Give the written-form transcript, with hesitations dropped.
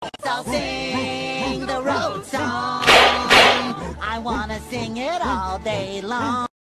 So sing the road song. I wanna sing it all day long.